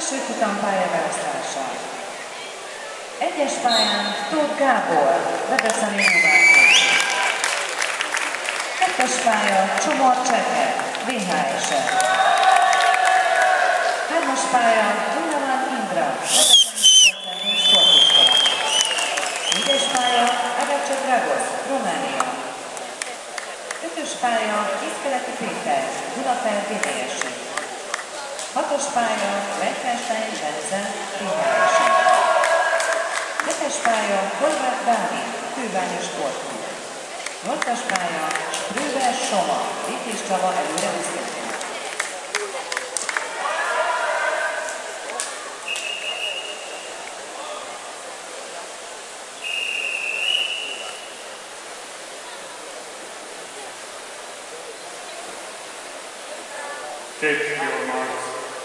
Első futam pályaválasztása. Egyes pályán Tóth Gábor, Debreceni Novákos. Kettes pálya Csomor Cseke, VHS-e. Hármas pálya Dunaván Indra, Debreceni Sportiskola. Négyes pálya Agacsa Dragosz, Románia. Ötös pálya Iszkeleti Péter, Dunapel VDS-e. Hatos pálya Liechtenstein Bence, VHS-e. Hetes pálya Horváth Dávid, Kőbánya Sportklub. Nyolcas pálya Sprőber Soma, Vitéz Csaba előre úsztató. Take your marks.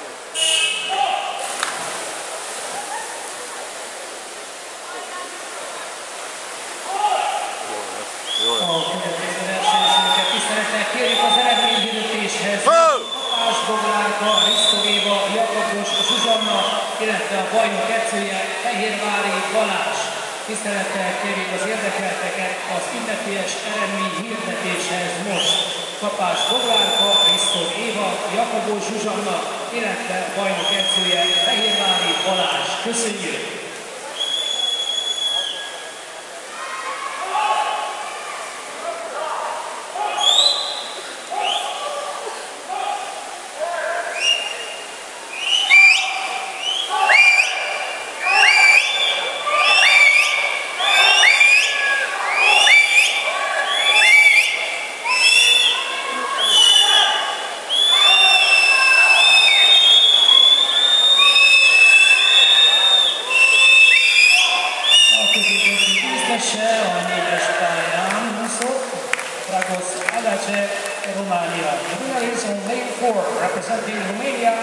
Tisztelettel kérjük az eredményhirdetéshez. Kapás Boglárka, Riszkó Éva, Jakabos Zsuzsanna, illetve a bajnok edzője Fehérvári Balázs. Tisztelettel kérjük az érdekelteket az ünnepélyes eredményhirdetéshez most. Kapás Boglárka, Riszkó Éva, Jakabos Zsuzsanna, illetve a bajnok edzője Fehérvári Balázs. Köszönjük! A négyes pályán úszott Dragosz Agacsa, Románia. The winner is on lane 4, representing Romania,